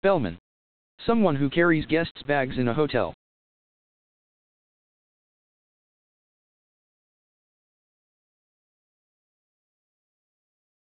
Bellman. Someone who carries guests' bags in a hotel.